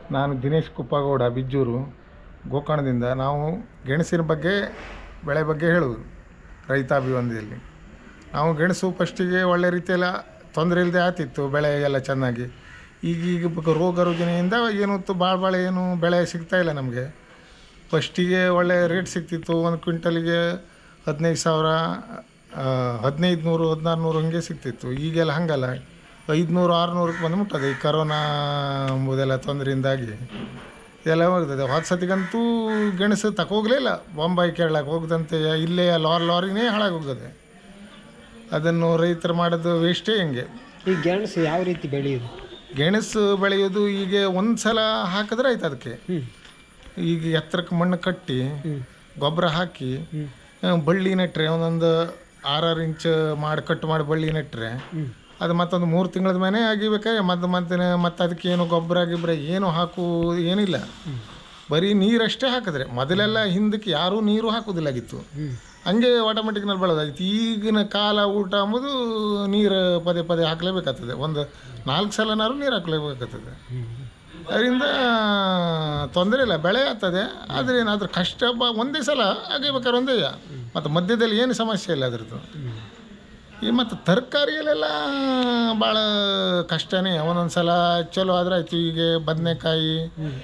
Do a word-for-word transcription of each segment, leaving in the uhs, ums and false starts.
ನಾನು ದಿನೇಶ್ ಕುಪ್ಪಗೌಡ ಬಿಜ್ಜೂರು ಗೋಕರ್ಣದಿಂದ. ನಾವು ಗೆಣಸಿನ ಬಗ್ಗೆ ಬೆಳೆ ಬಗ್ಗೆ ಹೇಳುವುದು ರೈತಾಭಿವಂದಿಯಲ್ಲಿ. ನಾವು ಗೆಣಸು ಫಸ್ಟಿಗೆ ಒಳ್ಳೆ ರೀತಿಯೆಲ್ಲ ತೊಂದರೆ ಇಲ್ಲದೆ ಆಗ್ತಿತ್ತು, ಬೆಳೆ ಎಲ್ಲ ಚೆನ್ನಾಗಿ. ಈಗೀಗ ರೋಗ ರುಜಿನೆಯಿಂದ ಏನು ಭಾಳ ಭಾಳ ಏನು ಬೆಳೆ ಸಿಗ್ತಾಯಿಲ್ಲ ನಮಗೆ. ಫಸ್ಟಿಗೆ ಒಳ್ಳೆ ರೇಟ್ ಸಿಗ್ತಿತ್ತು, ಒಂದು ಕ್ವಿಂಟಲಿಗೆ ಹದಿನೈದು ಸಾವಿರ ಹದಿನೈದು ನೂರು ಹದಿನಾರು ನೂರು ಹಂಗೆ ಸಿಗ್ತಿತ್ತು. ಈಗೆಲ್ಲ ಹಾಗಲ್ಲ, ಐದುನೂರು ಆರುನೂರಕ್ಕೆ ಬಂದುಬಿಟ್ಟದೆ. ಈ ಕರೋನಾ ಎಂಬುದೆಲ್ಲ ತೊಂದರೆಯಿಂದಾಗಿ ಎಲ್ಲ ಹೋಗ್ತದೆ. ಹೊಸ ಸತಿಗಂತೂ ಗೆಣಸು ತಗೋಗ್ಲೇ ಇಲ್ಲ, ಬೊಂಬಾಯಿ ಕೇರಳಕ್ಕೆ ಹೋಗ್ದಂತೆ ಇಲ್ಲೇ ಲಾರಿ ಲಾರಿನೇ ಹಾಳಾಗಿ ಹೋಗ್ತದೆ. ಅದನ್ನು ರೈತರು ಮಾಡೋದು ವೇಸ್ಟೇ. ಹೆಂಗೆ ಈ ಗೆಣಸು ಯಾವ ರೀತಿ ಬೆಳೆಯೋದು? ಗೆಣಸು ಬೆಳೆಯೋದು ಈಗ ಒಂದು ಸಲ ಹಾಕಿದ್ರೆ ಆಯ್ತು. ಅದಕ್ಕೆ ಈಗ ಎತ್ತರಕ್ಕೆ ಮಣ್ಣು ಕಟ್ಟಿ ಗೊಬ್ಬರ ಹಾಕಿ ಬಳ್ಳಿ ನೆಟ್ಟರೆ, ಒಂದೊಂದು ಆರಾರು ಇಂಚ್ ಮಾಡಿ ಕಟ್ ಮಾಡಿ ಬಳ್ಳಿ ನೆಟ್ಟರೆ ಅದು ಮತ್ತೊಂದು ಮೂರು ತಿಂಗಳದ ಮೇಲೆ ಆಗಿಬೇಕಾದ್ರೆ ಮತ್ತೆ ಮತ್ತೆ ಮತ್ತೆ ಅದಕ್ಕೆ ಏನು ಗೊಬ್ಬರ ಗಿಬ್ಬರ ಏನು ಹಾಕು ಏನಿಲ್ಲ, ಬರೀ ನೀರಷ್ಟೇ ಹಾಕಿದ್ರೆ. ಮೊದಲೆಲ್ಲ ಹಿಂದಕ್ಕೆ ಯಾರೂ ನೀರು ಹಾಕೋದಿಲ್ಲಾಗಿತ್ತು, ಹಂಗೆ ಆಟೋಮೆಟಿಕ್ನಲ್ಲಿ ಬೆಳೆದಾಗಿತ್ತು. ಈಗಿನ ಕಾಲ ಊಟ ಅಂಬುದು ನೀರು ಪದೇ ಪದೇ ಹಾಕಲೇಬೇಕಾಗ್ತದೆ, ಒಂದು ನಾಲ್ಕು ಸಲನಾರು ನೀರು ಹಾಕಲೇಬೇಕಾಗ್ತದೆ. ಅದರಿಂದ ತೊಂದರೆ ಇಲ್ಲ, ಬೆಳೆ ಆಗ್ತದೆ. ಆದರೆ ಏನಾದರೂ ಕಷ್ಟ ಬ ಒಂದೇ ಸಲ ಆಗಬೇಕಾದ್ರೆ ಒಂದೇ, ಮತ್ತು ಮಧ್ಯದಲ್ಲಿ ಏನು ಸಮಸ್ಯೆ ಇಲ್ಲ ಅದರದ್ದು. ಈ ಮತ್ತು ತರಕಾರಿಯಲ್ಲೆಲ್ಲ ಭಾಳ ಕಷ್ಟನೇ. ಒಂದೊಂದು ಸಲ ಚಲೋ ಆದರೆ ಆಯಿತು. ಈಗ ಬದನೆಕಾಯಿ,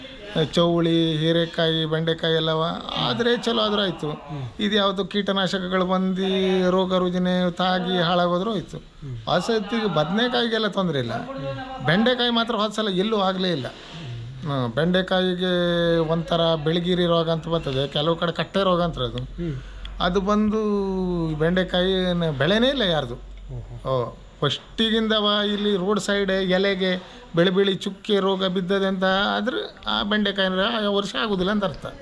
ಚೌಳಿ, ಹೀರೆಕಾಯಿ, ಬೆಂಡೆಕಾಯಿ ಎಲ್ಲವ ಆದರೆ ಚಲೋ ಆದರೂ ಆಯಿತು. ಇದು ಯಾವುದು ಕೀಟನಾಶಕಗಳು ಬಂದು ರೋಗ ರುಜಿನ ತಾಗಿ ಹಾಳಾಗೋದ್ರೂ ಆಯಿತು. ಹೊಸತಿಗೆ ಬದನೆಕಾಯಿಗೆಲ್ಲ ತೊಂದರೆ ಇಲ್ಲ, ಬೆಂಡೆಕಾಯಿ ಮಾತ್ರ ಹೊಸ ಸಲ ಎಲ್ಲೂ ಆಗಲೇ ಇಲ್ಲ. ಬೆಂಡೆಕಾಯಿಗೆ ಒಂಥರ ಬೆಳಗಿರಿ ರೋಗ ಅಂತ ಬರ್ತದೆ, ಕೆಲವು ಕಡೆ ಕಟ್ಟೆ ರೋಗ ಅಂತ ಅದು ಅದು ಬಂದು ಬೆಂಡೆಕಾಯಿ ಬೆಳೆನೇ ಇಲ್ಲ ಯಾರ್ದು. ಓ ಫಸ್ಟಿಗಿಂದವ ಇಲ್ಲಿ ರೋಡ್ ಸೈಡ್ ಎಲೆಗೆ ಬೆಳೆ ಬೆಳಿ ಚುಕ್ಕೆ ರೋಗ ಬಿದ್ದದೆ ಅಂತ ಆದ್ರೆ ಆ ಬೆಂಡೆಕಾಯಿ ಆ ವರ್ಷ ಆಗೋದಿಲ್ಲ ಅಂತ ಅರ್ಥ.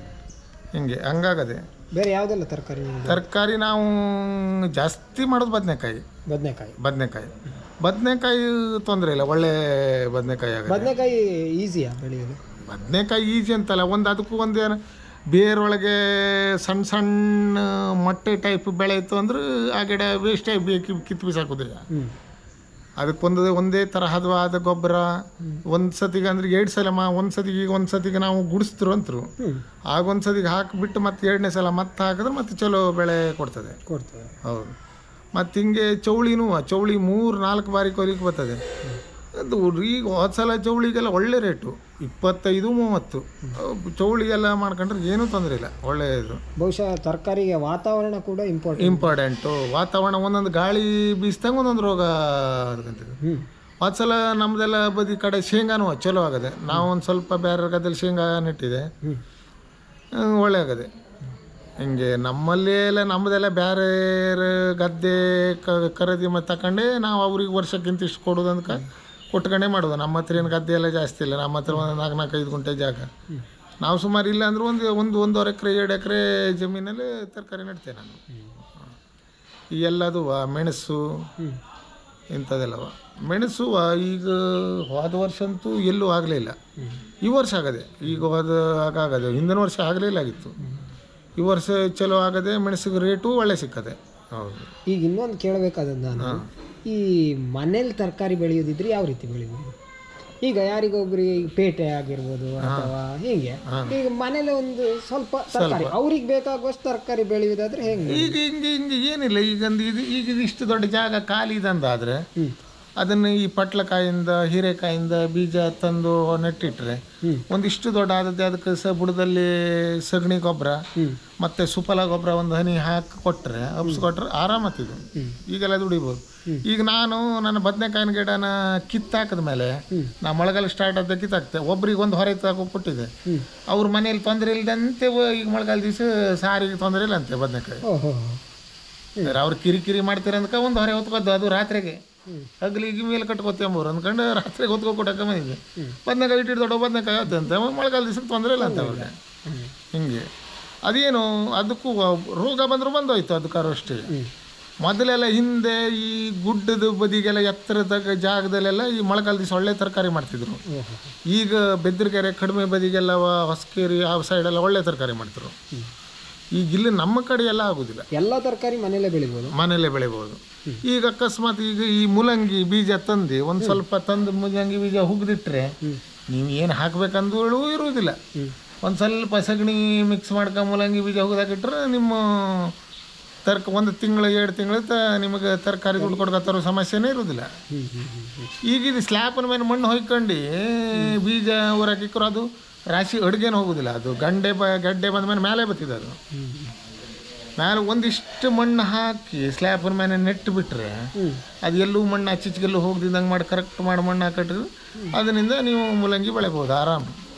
ಹಿಂಗೆ ಹಂಗಾಗದೆ. ಬೇರೆ ಯಾವುದೆಲ್ಲ ತರಕಾರಿ? ತರಕಾರಿ ನಾವು ಜಾಸ್ತಿ ಮಾಡೋದು ಬದನೆಕಾಯಿ. ಬದನೆಕಾಯಿ ಬದನೆಕಾಯಿ ಬದನೆಕಾಯಿ ತೊಂದರೆ ಇಲ್ಲ, ಒಳ್ಳೆ ಬದನೆಕಾಯಿ ಆಗುತ್ತೆ. ಬದನೆಕಾಯಿ ಈಸಿಯಾ ಬೆಳೆಯೋದು? ಬದನೆಕಾಯಿ ಈಜಿ ಅಂತಲ್ಲ, ಒಂದು ಅದಕ್ಕೂ ಒಂದು ಬೇರೊಳಗೆ ಸಣ್ಣ ಸಣ್ಣ ಮೊಟ್ಟೆ ಟೈಪ್ ಬೆಳೆ ಇತ್ತು ಅಂದ್ರೆ ಆ ಗಿಡ ವೇಸ್ಟ್ ಆಗಿ ಬೇಕು ಕಿತ್ತು ಬಿಸಾಕೋದಿಲ್ಲ. ಅದಕ್ಕೊಂದು ಒಂದೇ ತರಹದವಾದ ಗೊಬ್ಬರ ಒಂದು ಸತಿಗೆ ಅಂದ್ರೆ ಎರಡು ಸಲ ಮಾ ಒಂದು ಸತಿಗೆ ಈಗ ಒಂದು ಸತಿಗೆ ನಾವು ಗುಡಿಸಿದ್ರು ಅಂತರು, ಆಗ ಒಂದು ಸತಿಗೆ ಹಾಕಿಬಿಟ್ಟು ಮತ್ತೆ ಎರಡನೇ ಸಲ ಮತ್ತೆ ಹಾಕಿದ್ರೆ ಮತ್ತೆ ಚಲೋ ಬೆಳೆ ಕೊಡ್ತದೆ ಕೊಡ್ತದೆ ಹೌದು. ಮತ್ತು ಹಿಂಗೆ ಚೌಳಿನೂ ಚೌಳಿ ಮೂರು ನಾಲ್ಕು ಬಾರಿ ಕೊಯ್ಲಿಕ್ಕೆ ಬರ್ತದೆ. ಅದು ಈಗ ಹೋದ ಸಲ ಚೌಳಿಗೆಲ್ಲ ಒಳ್ಳೆ ರೇಟು, ಇಪ್ಪತ್ತೈದು ಮೂವತ್ತು. ಚೌಳಿಗೆಲ್ಲ ಮಾಡ್ಕೊಂಡ್ರೆ ಏನೂ ತೊಂದರೆ ಇಲ್ಲ, ಒಳ್ಳೆಯದು. ಬಹುಶಃ ತರಕಾರಿಗೆ ವಾತಾವರಣ ಕೂಡ ಇಂಪಾರ್ಟೆಂಟ್ ಇಂಪಾರ್ಟೆಂಟು ವಾತಾವರಣ. ಒಂದೊಂದು ಗಾಳಿ ಬೀಸ್ದಂಗೆ ಒಂದೊಂದು ರೋಗ ಅದಕ್ಕಂತಿದೆ. ಹೋದ ಸಲ ನಮ್ಮದೆಲ್ಲ ಬದಿ ಕಡೆ ಶೇಂಗಾನು ಚಲೋ ಆಗದೆ. ನಾವು ಒಂದು ಸ್ವಲ್ಪ ಬೇರೆ ಗದ್ದೆಯಲ್ಲಿ ಶೇಂಗಾ ನೆಟ್ಟಿದೆ, ಒಳ್ಳೆ ಆಗದೆ. ಹಿಂಗೆ ನಮ್ಮಲ್ಲಿ ಎಲ್ಲ ನಮ್ಮದೆಲ್ಲ ಬೇರೆ ಗದ್ದೆ ಖರೀದಿ ಮತ್ತು ತಗೊಂಡೆ ನಾವು ಅವ್ರಿಗೆ ವರ್ಷಕ್ಕಿಂತ ಇಷ್ಟು ಕೊಡೋದು ಅಂತ ಕೊಟ್ಕೊಂಡೇ ಮಾಡೋದು. ನಮ್ಮ ಹತ್ರ ಏನು ಗದ್ದೆ ಎಲ್ಲ ಜಾಸ್ತಿ ಇಲ್ಲ, ನಮ್ಮ ಹತ್ರ ಒಂದು ನಾಲ್ಕು ನಾಲ್ಕು ಐದು ಗುಂಟೆ ಜಾಗ. ನಾವು ಸುಮಾರು ಇಲ್ಲ ಅಂದ್ರೆ ಒಂದು ಒಂದು ಒಂದೂವರೆ ಎಕರೆ ಎರಡು ಎಕರೆ ಜಮೀನಲ್ಲಿ ತರಕಾರಿ ನೆಡ್ತೇನೆ ನಾನು. ಈ ಎಲ್ಲದು ಮೆಣಸು ಇಂಥದ್ದೆಲ್ಲವ. ಮೆಣಸು ಈಗ ಹೋದ ವರ್ಷ ಅಂತೂ ಎಲ್ಲೂ ಆಗಲೇ ಇಲ್ಲ, ಈ ವರ್ಷ ಆಗದೆ. ಈಗ ಹೋದ ಆಗಾಗದೆ, ಹಿಂದಿನ ವರ್ಷ ಆಗಲೇ ಇಲ್ಲ ಆಗಿತ್ತು. ಈ ವರ್ಷ ಚಲೋ ಆಗದೆ, ಮೆಣಸಿಗೆ ರೇಟು ಒಳ್ಳೆ ಸಿಕ್ಕದೆ. ಹೌದು. ಈಗ ಇನ್ನೊಂದು ಕೇಳಬೇಕಾದದ್ದು ನಾನು, ಈ ಮನೇಲಿ ತರಕಾರಿ ಬೆಳೆಯೋದಿದ್ರೆ ಯಾವ ರೀತಿ ಬೆಳಿಬೋದು? ಈಗ ಯಾರಿಗೊಬ್ರಿಗೆ ಈಗ ಪೇಟೆ ಆಗಿರ್ಬೋದು ಅಥವಾ ಹೀಗೆ ಈಗ ಮನೇಲಿ ಒಂದು ಸ್ವಲ್ಪ ತರಕಾರಿ ಅವ್ರಿಗೆ ಬೇಕಾಗುವಷ್ಟು ತರಕಾರಿ ಬೆಳೆಯೋದಾದ್ರೆ ಹೆಂಗೆ? ಈಗ ಹಿಂಗೆ ಹಿಂಗೆ ಏನಿಲ್ಲ, ಈಗಂದು ಇದು ಈಗ ಇಷ್ಟು ದೊಡ್ಡ ಜಾಗ ಖಾಲಿ ಇದಂದಾದರೆ ಅದನ್ನು ಈ ಪಟ್ಲಕಾಯಿಂದ ಹೀರೆಕಾಯಿಂದ ಬೀಜ ತಂದು ನೆಟ್ಟಿಟ್ರೆ ಒಂದಿಷ್ಟು ದೊಡ್ಡ ಆದದ್ದೇ ಅದಕ್ಕೆ ಸ ಬುಡದಲ್ಲಿ ಸಗಣಿ ಗೊಬ್ಬರ ಮತ್ತು ಸುಫಲ ಗೊಬ್ಬರ ಒಂದು ಹನಿ ಹಾಕಿ ಕೊಟ್ಟರೆ ಹಬ್ಸ್ಕೊಟ್ರೆ ಆರಾಮತ್ತಿದು ಈಗೆಲ್ಲ ದುಡಿಬೋದು. ಈಗ ನಾನು ನನ್ನ ಬದನೆಕಾಯಿನ ಗಿಡನ ಕಿತ್ತಾಕಿದ ಮೇಲೆ ನಾ ಮಳೆಗಾಲ ಸ್ಟಾರ್ಟ್ ಆದ ಕಿತ್ತಾಕ್ತೆ, ಒಬ್ರಿಗೆ ಒಂದು ಹೊರೆ ತಗೊಬಿಟ್ಟಿದೆ. ಅವ್ರ ಮನೇಲಿ ತೊಂದರೆ ಇಲ್ಲದಂತೆ ಈಗ ಮಳೆಗಾಲ ದಿವಸ ಸಾರಿಗೆ ತೊಂದರೆ ಇಲ್ಲ ಅಂತೆ ಬದನೆಕಾಯಿ. ಅವ್ರು ಕಿರಿಕಿರಿ ಮಾಡ್ತೀರ ಅಂದ್ಕ ಒಂದು ಹೊರೆ ಹೊತ್ಕೊದ್ದು, ಅದು ರಾತ್ರಿಗೆ ಹಗ್ಲಿಗೆ ಮೇಲೆ ಕಟ್ಕೋತೇಂಬವ್ರು ಅಂದ್ಕೊಂಡು ರಾತ್ರಿಗೆ ಹೊತ್ಕೊ ಕೊಟ್ಟಕ್ಕೆ ಬಂದಿದೆ. ಬದನೆಕಾಯಿ ಇಟ್ಟಿಟ್ಟು ದೊಡ್ಡ ಬದನೆಕಾಯಿ ಆಯ್ತಂತೆ, ಮಳೆಗಾಲ ದಿವಸಕ್ಕೆ ತೊಂದರೆ ಇಲ್ಲ ಅಂತ ಅವ್ರಿಗೆ. ಹಿಂಗೆ ಅದೇನು ಅದಕ್ಕೂ ರೋಗ ಬಂದರೂ ಬಂದೋಯ್ತು ಅದಕ್ಕಾರು ಅಷ್ಟೇ. ಮೊದಲೆಲ್ಲ ಹಿಂದೆ ಈ ಗುಡ್ಡದ ಬದಿಗೆಲ್ಲ ಎತ್ತರದ ಜಾಗದಲ್ಲೆಲ್ಲ ಈ ಮಳೆಗಾಲ ದಿವಸ ಒಳ್ಳೆ ತರಕಾರಿ ಮಾಡ್ತಿದ್ರು. ಈಗ ಬೆದ್ರಕೆರೆ ಕಡಿಮೆ ಬದಿಗೆಲ್ಲ ಹೊಸಕೇರಿ ಆ ಸೈಡೆಲ್ಲ ಒಳ್ಳೆ ತರಕಾರಿ ಮಾಡ್ತಿದ್ರು. ಈಗ ಇಲ್ಲಿ ನಮ್ಮ ಕಡೆ ಎಲ್ಲ ಆಗೋದಿಲ್ಲ, ಎಲ್ಲ ತರಕಾರಿ ಮನೆಯಲ್ಲೇ ಬೆಳಿಬೋದು, ಮನೆಯಲ್ಲೇ ಬೆಳಿಬೋದು. ಈಗ ಅಕಸ್ಮಾತ್ ಈಗ ಈ ಮೂಲಂಗಿ ಬೀಜ ತಂದು ಒಂದು ಸ್ವಲ್ಪ ತಂದು ಮೂಲಂಗಿ ಬೀಜ ಹುಗ್ದಿಟ್ರೆ ನೀವು ಏನು ಹಾಕ್ಬೇಕಂದೂ ಇರುವುದಿಲ್ಲ. ಒಂದು ಸ್ವಲ್ಪ ಸಗಣಿ ಮಿಕ್ಸ್ ಮಾಡ್ಕೊಂಡು ಮೂಲಂಗಿ ಬೀಜ ಹೋಗೋದಾಕಿಟ್ರೆ ನಿಮ್ಮ ತರ್ಕ ಒಂದು ತಿಂಗಳು ಎರಡು ತಿಂಗಳು ತ ನಿಮಗೆ ತರಕಾರಿ ದುಡ್ಡು ಕೊಡ್ಕೊತಾರೋ ಸಮಸ್ಯೆನೇ ಇರೋದಿಲ್ಲ. ಈಗ ಇದು ಸ್ಲ್ಯಾಪಿನ ಮೇಲೆ ಮಣ್ಣು ಹೊಯ್ಕೊಂಡು ಬೀಜ ಊರಾಕಿಕ್ಕರು ಅದು ರಾಶಿ ಅಡುಗೆನೂ ಹೋಗೋದಿಲ್ಲ. ಅದು ಗಂಡೆ ಬ ಗಡ್ಡೆ ಬಂದ ಮೇಲೆ ಮೇಲೆ ಬತ್ತಿದೆ. ಅದು ಮೇಲೆ ಒಂದಿಷ್ಟು ಮಣ್ಣು ಹಾಕಿ ಸ್ಲ್ಯಾಪಿನ ಮೇಲೆ ನೆಟ್ಟು ಬಿಟ್ಟರೆ ಅದು ಎಲ್ಲೂ ಮಣ್ಣು ಆಚೀಚೆಗೆಲ್ಲೂ ಹೋಗ್ದಿದ್ದಂಗೆ ಮಾಡಿ ಕರೆಕ್ಟ್ ಮಾಡಿ ಮಣ್ಣು ಹಾಕಿಟ್ರೆ ಅದರಿಂದ ನೀವು ಮೂಲಂಗಿ ಬೆಳಿಬೋದು ಆರಾಮ.